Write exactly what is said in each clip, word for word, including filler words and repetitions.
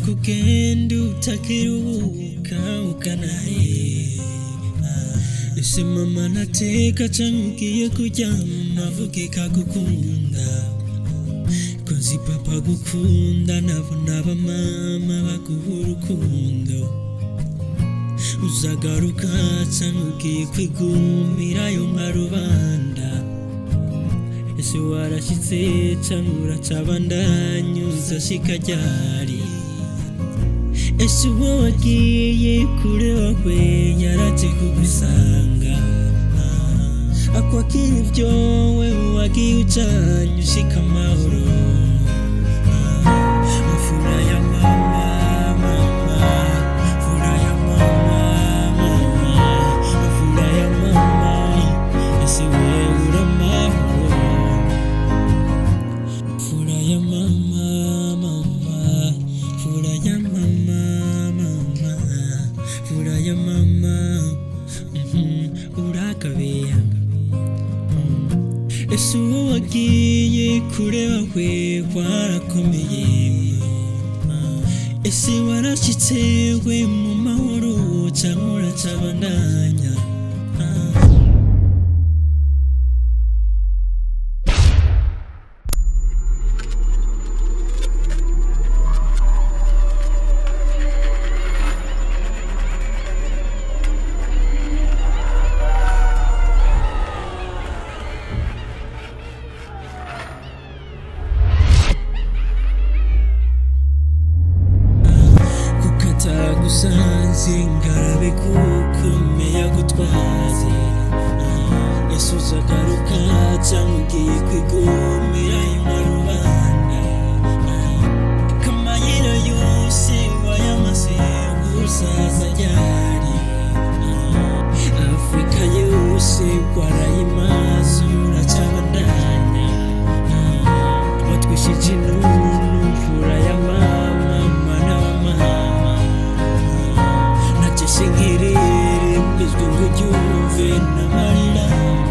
kugenda utakiruhuka ukanahe ese mama nateka cangiye kuryama avuge kagukunda kozi papa gukunda nabona abamama baguha urukundo uzagaruka cangiye kwigumirayo nka rubanda ese warashitse canura cabandanya uzashika ryari ese uwo wagiye kure wawe yaraje kugusanga akwakira ivyo wewe wagiye ucanye ushika amahoro mfura ya mama mama mfura ya mama mama mfura ya mama ese wewe uramahoro mfura ya mama mama mfura ya mama mama mfura ya mama urakabeya ese uwo wagiye kure wawe warakomeye ese warashitse we mu mahoro canke uracabandanya gusanze ngarabe kukomeye gutwaze ese uzagaruka cangiye kwigumira mu rubanda kamayira yose wayamaze gusaza ryari Afrika yose warayimaze uracabandanya watwishije nunu mfura ya mama mwana wa mama Singiriri mbizwe ngujuve namarira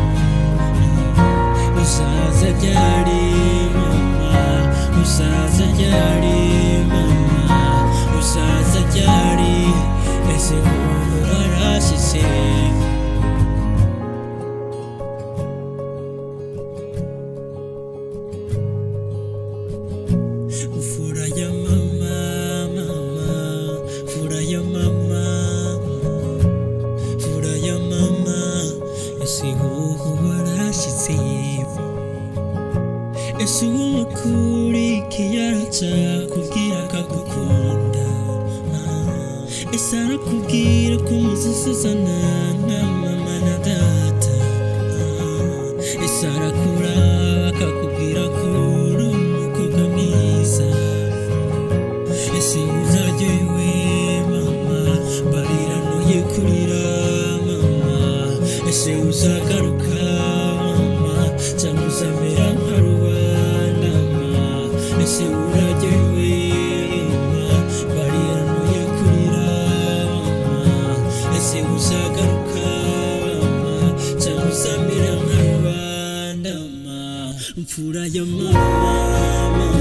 usaza ryari mama usaza ryari mama usaza ryari ese umuntu warashitse mfura ya mama mama mfura ya mama ese uwo warashitse ese uwo wakurikiye araca kubwira akagukunda ese arakubwira ko muzisuzana nka mama na data ese arakura akakubwira ko uri umukobwa mwiza ese uzaryohewe mama barira ntuye kurira ese uzagaruka mama cyangwa uzamera nka rubanda mama ese uraryohewe mama bariyanuye kurira mama ese uzagaruka mama cyangwa uzamera nka rubanda mama mfura ya mama